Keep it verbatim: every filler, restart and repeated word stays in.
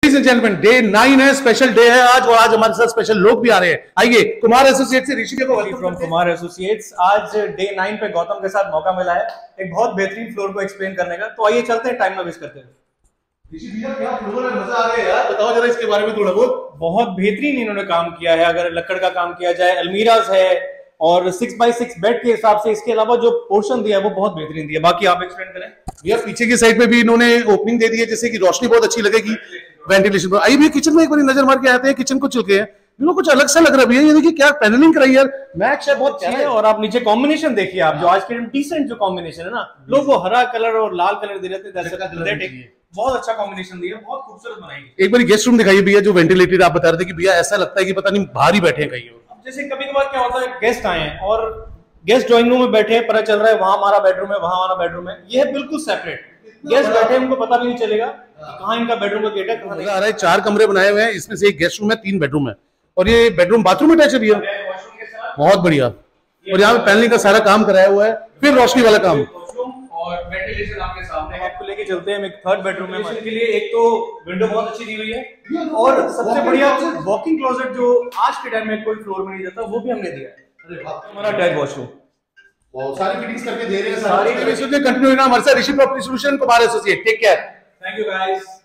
Ladies and gentleman, day nine है, special day है आज, और आज हमारे साथ स्पेशल लोग भी आ रहे हैं। आइए, कुमार एसोसिएट से ऋषि को वेलकम फ्रॉम कुमार एसोसिएट्स। आज डे नाइन पे गौतम के साथ मौका मिला है एक बहुत बेहतरीन फ्लोर को एक्सप्लेन करने का, तो आइए चलते हैं टाइम ना वेस्ट करते हुए। ऋषि भैया क्या फ्लोर है, मजा आ गया यार, बताओ जरा इसके बारे में थोड़ा बहुत। बहुत बेहतरीन इन्होंने काम किया है। अगर लकड़ का काम किया जाए, अलमीराज है और सिक्स बाई सिक्स बेड के हिसाब से, इसके अलावा जो पोर्शन दिया है वो बहुत बेहतरीन दिया। बाकी आप एक्सप्लेन करें। भैया पीछे की साइड में भी इन्होंने ओपनिंग दे दी है, जिससे कि रोशनी बहुत अच्छी लगेगी, वेंटिलेशन पर। आइए भैया किचन में एक बार नजर मार के आते हैं, किचन को चुके हैं, बिल्कुल कुछ अलग सा लग रहा है भैया। ये देखिए क्या पैनलिंग कराई यार, मैच है बहुत अच्छी है। और आप नीचे कॉम्बिनेशन देखिए, आप जो आज के डिसेंट जो कॉम्बिनेशन है ना, लोग वो हरा कलर और लाल कलर दे रहे थे, बहुत अच्छा कॉम्बिनेशन दिया, बहुत खूबसूरत बनाई। एक बार गेस्ट रूम दिखाइए भैया, जो वेंटिलेटेड आप बता रहे थे कि भैया ऐसा लगता है कि पता नहीं बाहर ही बैठे हैं कहीं। जैसे कभी कभार क्या होता है, गेस्ट आए हैं और गेस्ट ड्राइंग रूम में बैठे हैं, पता चल रहा है वहां हमारा बेडरूम है, वहां हमारा बेडरूम है, ये है बिल्कुल सेपरेट। गेस्ट बैठे हैं, उनको पता भी नहीं चलेगा कहाँ इनका बेडरूम का गेट है, कहाँ नहीं। आ रहा है चार कमरे बनाए हुए हैं, इसमें से एक गेस्ट रूम है, तीन बेडरूम है, और ये बेडरूम बाथरूम अटैच है भैया, बहुत बढ़िया। और यहाँ पे पैनलिंग का सारा काम कराया हुआ है, फिर रोशनी वाला काम और वेंटिलेशन आपके सामने। आपको लेके चलते हैं हम एक थर्ड बेडरूम में। के लिए एक तो विंडो बहुत अच्छी दी हुई है, और सबसे बढ़िया वॉकिंग क्लोजेट जो आज के टाइम में कोई फ्लोर में नहीं देता, वो भी हमने दिया है। हमारा अटैच वॉशरूम, सारी फिटिंग्स करके दे रहे हैं, सारी कंटिन्यू रहना हमारे साथ। Rishi property solution, Kumar associate. Take care, thank you guys.